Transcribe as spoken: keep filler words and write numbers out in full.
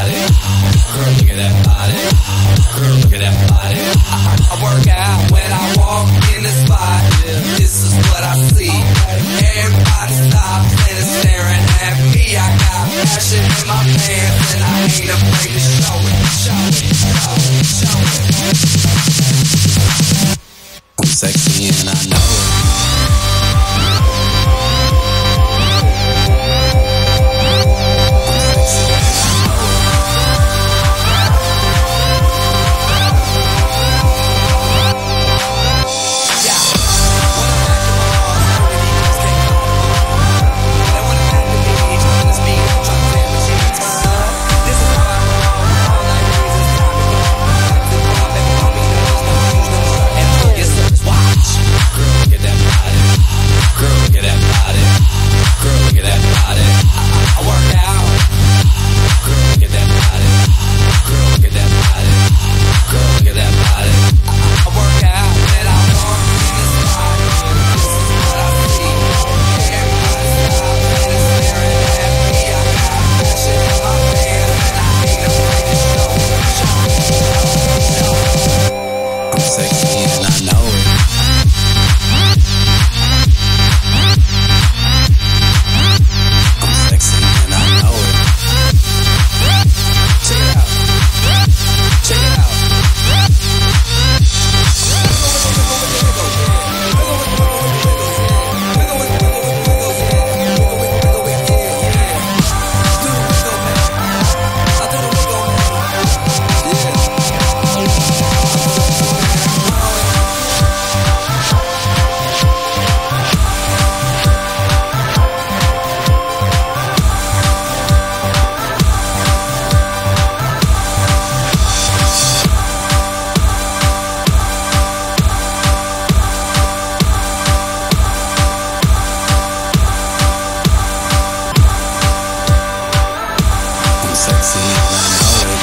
body. Girl, look at that body. Girl, look at that body. I, I work out when I walk in the spot. This is what I see. Everybody stops and is staring at me. I got passion in my pants and I ain't afraid to show it. Show it, show it, show it. I'm sexy and I know it. Sexy, and I know it.